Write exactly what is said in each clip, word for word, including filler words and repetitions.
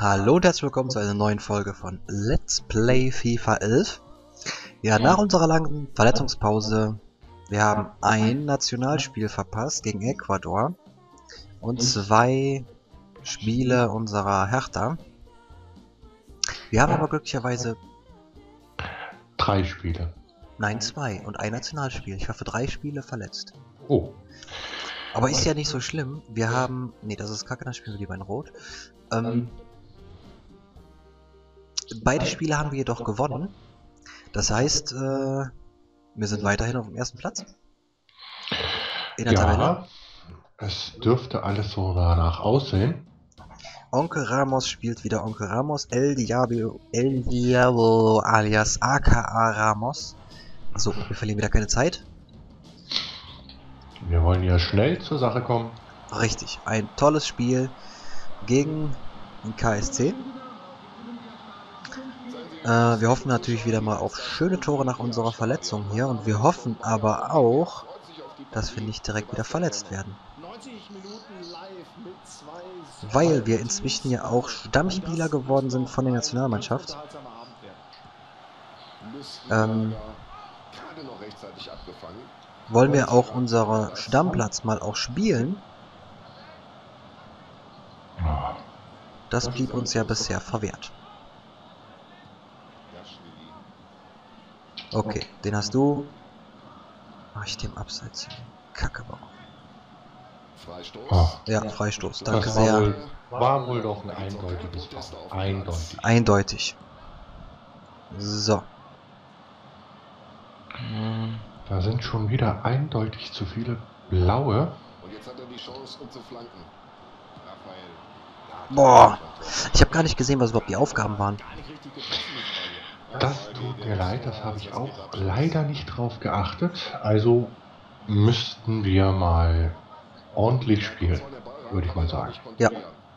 Hallo und herzlich willkommen zu einer neuen Folge von Let's Play FIFA elf. Ja, nach unserer langen Verletzungspause, wir haben ein Nationalspiel verpasst gegen Ecuador und zwei Spiele unserer Hertha. Wir haben aber glücklicherweise... Drei Spiele. Nein, zwei und ein Nationalspiel. Ich war für drei Spiele verletzt. Oh. Aber ist ja nicht so schlimm. Wir haben... Nee, das ist kacke, dann spielen wir lieber in Rot. Ähm... Beide Spiele haben wir jedoch gewonnen. Das heißt, äh, wir sind weiterhin auf dem ersten Platz. In der ja, Tabelle. Es dürfte alles so danach aussehen. Onkel Ramos spielt wieder Onkel Ramos. El Diablo, El Diablo alias A K A Ramos. So, wir verlieren wieder keine Zeit. Wir wollen ja schnell zur Sache kommen. Richtig, ein tolles Spiel gegen den K S C. Äh, wir hoffen natürlich wieder mal auf schöne Tore nach unserer Verletzung hier. Und wir hoffen aber auch, dass wir nicht direkt wieder verletzt werden. Weil wir inzwischen ja auch Stammspieler geworden sind von der Nationalmannschaft. Ähm, wollen wir auch unseren Stammplatz mal auch spielen? Das blieb uns ja bisher verwehrt. Okay, den hast du. Mach ich dem Abseits hier. Kacke, warum? Oh. Ja, Freistoß. Danke Das war sehr. Wohl, war wohl doch ein eindeutiges Foul. Eindeutig. Eindeutig. So. Da sind schon wieder eindeutig zu viele blaue. Und jetzt hat er die Chance, um zu flanken. Raphael. Boah. Ich habe gar nicht gesehen, was überhaupt die Aufgaben waren. Das tut mir leid, das habe ich auch leider nicht drauf geachtet. Also müssten wir mal ordentlich spielen, würde ich mal sagen. Ja.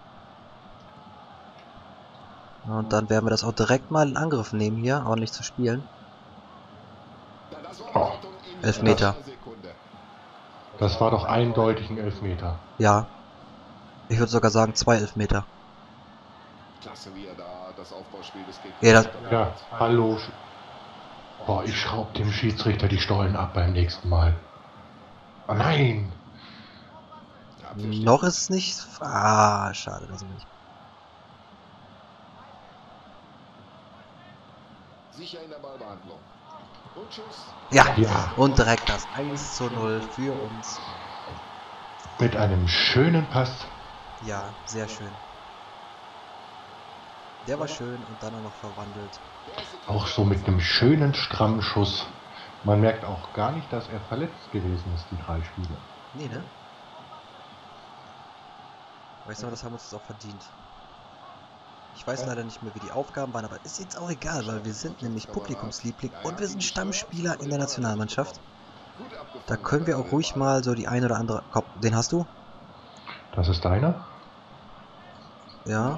Und dann werden wir das auch direkt mal in Angriff nehmen hier, ordentlich zu spielen. Oh, Elfmeter. Das war doch eindeutig ein Elfmeter. Ja. Ich würde sogar sagen zwei Elfmeter. Klasse, wie er da das Aufbauspiel des Gegners. Ja, das, Ja, hallo. Boah, ich schraub dem Schiedsrichter die Stollen ab beim nächsten Mal. Oh nein! noch ist es nicht... Ah, schade, dass nicht. Sicher in der Ballbehandlung. Und Schuss. Ja, Ja. und direkt das eins zu null für uns. Mit einem schönen Pass. Ja, sehr schön. Der war schön und dann auch noch verwandelt. Auch so mit einem schönen strammen Schuss. Man merkt auch gar nicht, dass er verletzt gewesen ist, die drei Spiele. Nee, ne? Weißt du, das haben wir uns auch verdient. Ich weiß leider nicht mehr, wie die Aufgaben waren, aber ist jetzt auch egal, weil wir sind nämlich Publikumsliebling und wir sind Stammspieler in der Nationalmannschaft. Da können wir auch ruhig mal so die eine oder andere... Komm, den hast du? Das ist deiner? Ja.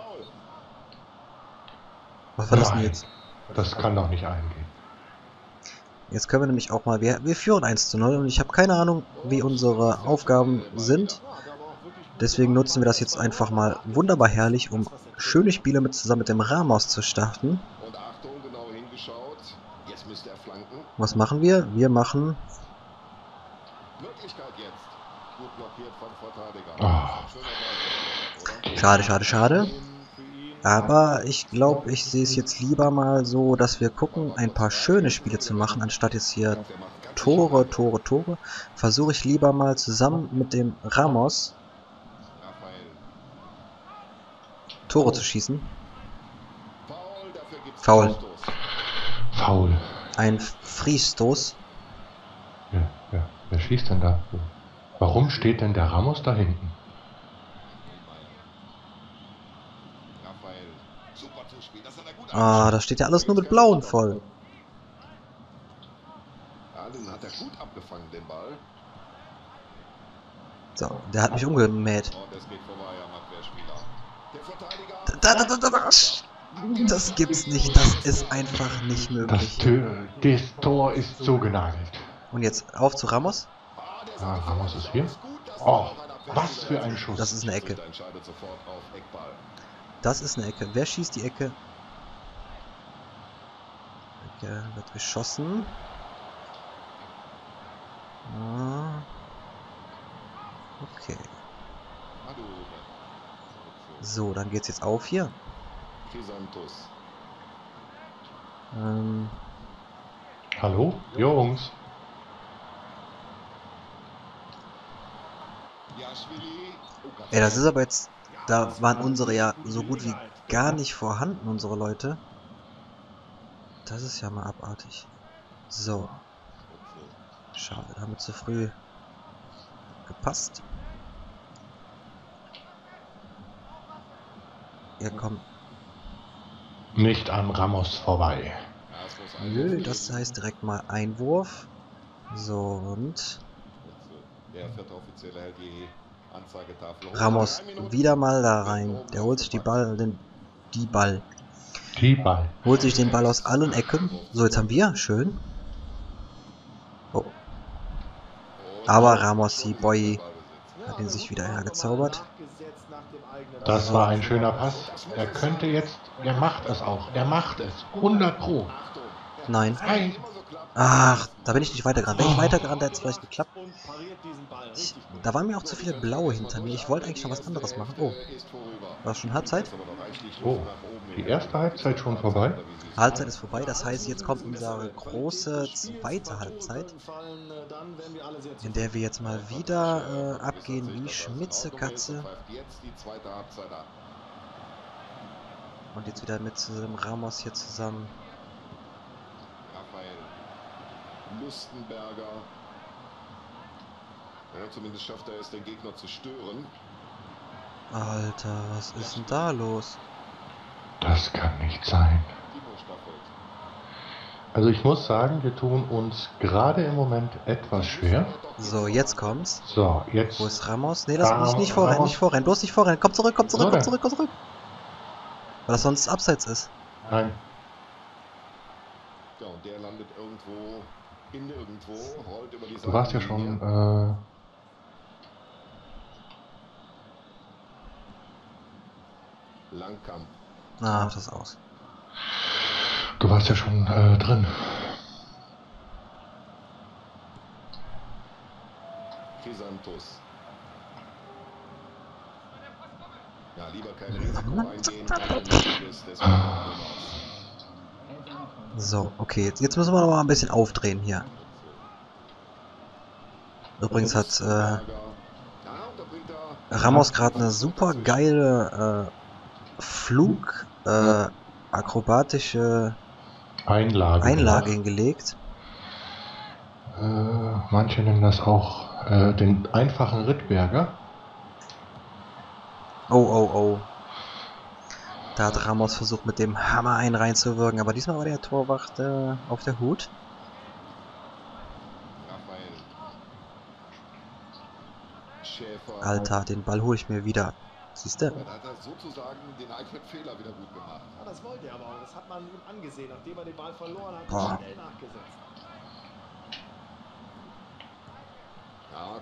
Was war das denn Nein, jetzt? das kann doch nicht eingehen. Jetzt können wir nämlich auch mal... Wir, wir führen eins zu null und ich habe keine Ahnung, wie unsere Aufgaben sind. Deswegen nutzen wir das jetzt einfach mal wunderbar herrlich, um schöne Spiele mit zusammen mit dem Ramos zu starten. Und Achtung, genau hingeschaut. Jetzt müsste er flanken. Was machen wir? Wir machen... Möglichkeit jetzt. Gut blockiert vom Verteidiger. Oh. Schade, schade, schade. Aber ich glaube, ich sehe es jetzt lieber mal so, dass wir gucken, ein paar schöne Spiele zu machen, anstatt jetzt hier Tore, Tore, Tore. Versuche ich lieber mal zusammen mit dem Ramos Tore zu schießen. Foul. Faul. Ein Freistoß. Ja, ja. Wer schießt denn da? Warum steht denn der Ramos da hinten? Ah, da steht ja alles nur mit Blauen voll. Ja, den hat er gut abgefangen, den Ball. So, der hat mich umgemäht. Und es geht vorbei am Abwehrspieler. Der Verteidiger. Da, da, da, da, da. Das gibt's nicht. Das ist einfach nicht Das, möglich. Tö das Tor ist zugenagelt. Und jetzt auf zu Ramos. Ah, Ramos ist hier. Oh, was für ein Schuss. Das ist eine Ecke. Entscheidet sofort auf Eckball. Das ist eine Ecke. Wer schießt die Ecke? Ecke wird geschossen. Ah. Okay. So, dann geht's jetzt auf hier. Ähm. Hallo, Jungs. Ey, das ist aber jetzt... Da waren unsere ja so gut wie gar nicht vorhanden, unsere Leute. Das ist ja mal abartig. So. Schade, da haben wir zu früh gepasst. Ja, komm. Nicht an Ramos vorbei. Nö, das heißt direkt mal Einwurf. So, und... Der vierte Offizielle hält die Anzeigetafel hoch. Ramos wieder mal da rein. Der holt sich die Ball, den, die Ball. Die Ball. Holt sich den Ball aus allen Ecken. So, jetzt haben wir. Schön. Oh. Aber Ramos, die Boy, hat ihn sich wieder hergezaubert. Das war ein schöner Pass. Er könnte jetzt... Er macht es auch. Er macht es. hundert Pro. Nein. Nein. Ach, da bin ich nicht weitergerannt. Wenn ich weitergerannt hätte es vielleicht geklappt. Ich, da waren mir auch zu viele blaue hinter mir. Ich wollte eigentlich noch was anderes machen. Oh. War es schon Halbzeit? Oh. Die erste Halbzeit schon vorbei? Halbzeit ist vorbei. Das heißt, jetzt kommt unsere große zweite Halbzeit. In der wir jetzt mal wieder äh, abgehen wie Schmitzekatze. Und jetzt wieder mit dem Ramos hier zusammen. Lustenberger. Ja, zumindest schafft er es, den Gegner zu stören. Alter, was ist denn da los? Das kann nicht sein. Also ich muss sagen, wir tun uns gerade im Moment etwas schwer. So, jetzt kommt's. So, jetzt... Wo ist Ramos? Nee, lass Da, mich nicht vorrennen, Ramos. nicht vorrennen, bloß nicht vorrennen. Komm zurück, komm zurück, So komm denn. zurück, komm zurück. Weil das sonst abseits ist. Nein. Ja, und der landet irgendwo in nirgendwo, rollt über die Du warst ja Seitenlinie. schon... Äh, Langkamp. Ah, das aus. du warst ja schon äh, drin. Crisantos. Ja, lieber kein Risiko eingehen. Deswegen So, okay, jetzt, jetzt müssen wir noch mal ein bisschen aufdrehen hier. Übrigens hat äh, Ramos gerade eine super geile äh, Flug, äh, akrobatische Einlage. Einlage gemacht. hingelegt. Äh, manche nennen das auch äh, den einfachen Rittberger. Oh, oh, oh. Da hat Ramos versucht, mit dem Hammer einen reinzuwirken, aber diesmal war der Torwart äh, auf der Hut. Alter, den Ball hole ich mir wieder. Siehst du? Dann hat er sozusagen den eigenen Fehler wieder gut gemacht. Ja, das wollte er aber auch. Das hat man ihm angesehen. Nachdem er den Ball verloren hat, Boah. schnell nachgesetzt. Ja,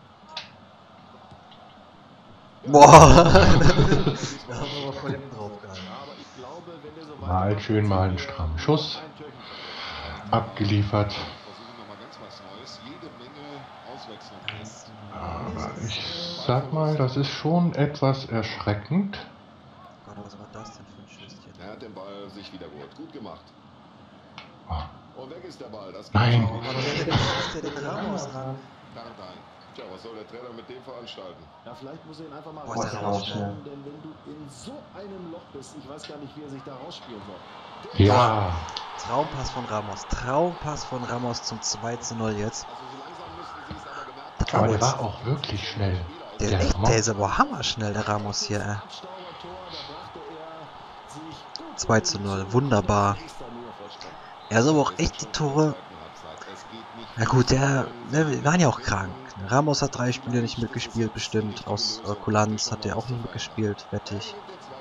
Boah! Aber ich glaube, wenn der so Mal schön mal einen strammen Schuss. Abgeliefert. versuchen nochmal ganz was Neues. Jede Menge Auswechslung. Aber ich sag mal, das ist schon etwas erschreckend. Gott, was war das denn für ein Schüsschen? Er hat den Ball sich wieder geholt. Gut gemacht. Ah, Und weg ist der Ball. Das Nein. Aber wer schießt der den Ramos ran? Tardein. Tja, was soll der Trainer mit dem veranstalten? Ja, vielleicht muss er ihn einfach mal Boah, ist der rausstellen, denn wenn du in so einem Loch bist, ich weiß gar nicht, wie er sich da rausspielen soll. Ja. Traumpass von Ramos. Traumpass von Ramos zum zwei zu null jetzt. Also so langsam müssten sie es aber gemerkt Das war Aber wohl der jetzt. war auch wirklich schnell. Der, Der echt, Ramos. der ist aber hammerschnell, der Ramos hier. Äh. Abstaubertor, da brachte er sich gut zwei zu null, wunderbar. Er ist aber auch echt die Tore. Na gut, der, ne, wir waren ja auch krank. Ramos hat drei Spiele nicht mitgespielt, bestimmt. Aus äh, Kulanz hat der auch nicht mitgespielt, wettig.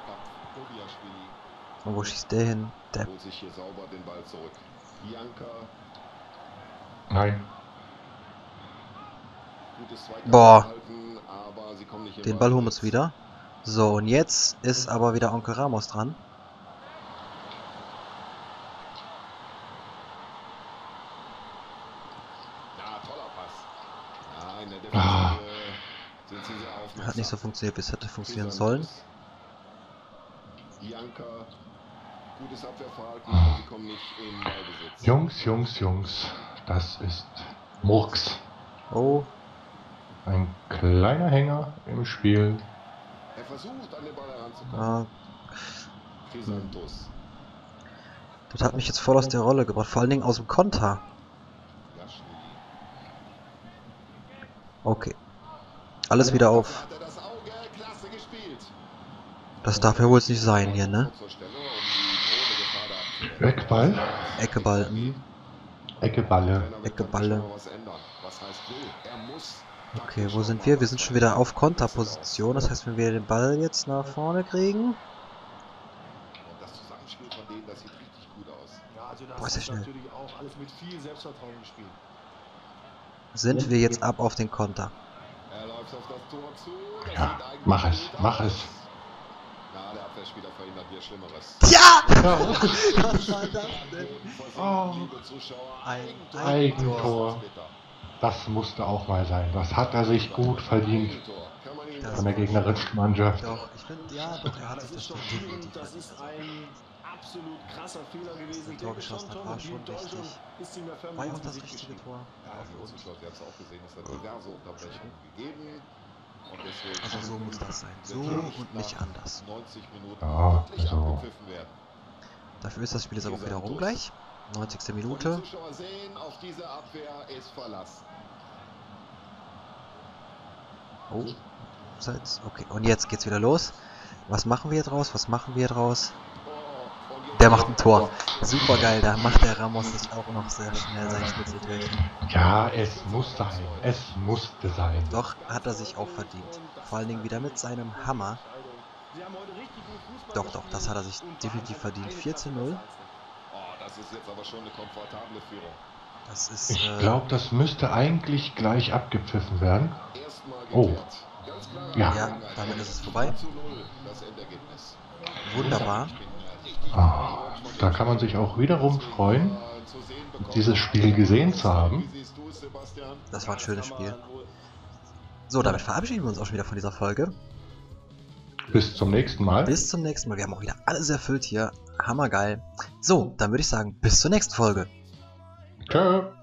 Und wo schießt der hin? Der. Holt sich hier sauber den Ball zurück. Janka, Nein. gutes Zweikampf Boah. gehalten, aber sie kommen nicht Den im Ball holen wir uns wieder. So, und jetzt ist aber wieder Onkel Ramos dran. Ja, toller Pass. Ja, in der Ah. Defensive sind sie sehr aufmerksam. Hat nicht so funktioniert, wie es hätte funktionieren sollen. Janka, gutes Abwehrverhalten, aber sie kommen nicht in Ballbesitz. Jungs, Jungs, Jungs, das ist Murks. Oh, Ein kleiner Hänger im Spiel. Er versucht, an den Ball heranzukommen. ah, Crisantos. das hat mich jetzt voll aus der Rolle gebracht. Vor allen Dingen aus dem Konter. Gaschli. Okay. Alles wieder auf. Hat er das Auge, klasse gespielt. Das darf ja wohl nicht sein hier, ne? Zur Stelle, um die drohende Gefahr da abzuwenden. Eckball. Eckeball. Hm. Eckeballe. Trainer will Eckeballe. praktisch noch was ändern. Was heißt will? Er muss Okay, taktisch wo noch sind mal wir? Wir was sind schon verändern. wieder auf Konterposition. Das heißt, wenn wir den Ball jetzt nach vorne kriegen. Und das Zusammenspiel von denen, das sieht richtig gut aus. Ja, also das Boah, ist ja ist schnell. natürlich auch alles mit viel Selbstvertrauen gespielt. Sind wir jetzt ab auf den Konter. Er läuft auf das Tor zu. Das Ja, sieht eigentlich mach es, gut mach aus. es. Na, der Abwehrspieler verhindert hier Schlimmeres. Ja! Ja. Was war das denn? Oh. Liebe Zuschauer, Ein Eigentor. Das musste auch mal sein. Das hat er sich gut verdient Kann man ihm Das von der gegnerischen Mannschaft. Doch, ich finde, ja, doch, er hat Das sich das ist schon doch viel, definitiv das ist verdient. ein absolut krasser Fehler gewesen. ein Tor geschossen hat, war schon richtig. Ist ihm ja förmlich War ja ins auch das Gesicht richtige geschrieben. Tor. Ja, liebe Zuschauer, Sie haben es auch gesehen, es hat diverse Unterbrechungen gegeben. Und deswegen Also so muss das sein. So wird und nicht nach anders. neunzig Minuten Ja, wirklich also- abgepfiffen werden. Dafür ist das Spiel jetzt aber auch wieder rum gleich. neunzigste Und die Minute. Zuschauer sehen, auf diese Abwehr ist Verlass. Oh, Abseits. Okay, und jetzt geht's wieder los. Was machen wir hier draus? Was machen wir draus? Oh, und jetzt Der macht ein Tor. Super geil, da macht der Ramos sich auch noch sehr schnell sein Schnitzeltürchen. Ja, es muss sein. Es musste sein. Doch, hat er sich auch verdient. Vor allen Dingen wieder mit seinem Hammer. Sie haben heute richtig gut Fußball Doch, doch, das hat er sich gespielt. definitiv verdient. vier zu null. Oh, das ist jetzt aber schon eine komfortable Führung. Das ist, Ich äh, glaube, das müsste eigentlich gleich abgepfiffen werden. Erstmal Oh. geklärt. Ganz klar. Ja. ja, damit ist es vorbei. zu null das Endergebnis. Wunderbar. Ich bin äh, richtig Ah, da kann man sich auch wiederum freuen, dieses Spiel gesehen zu haben. Wie siehst du es, Sebastian? Das war ein schönes Spiel. So, damit verabschieden wir uns auch schon wieder von dieser Folge. Bis zum nächsten Mal. Bis zum nächsten Mal. Wir haben auch wieder alles erfüllt hier. Hammergeil. So, dann würde ich sagen, bis zur nächsten Folge. Tschö.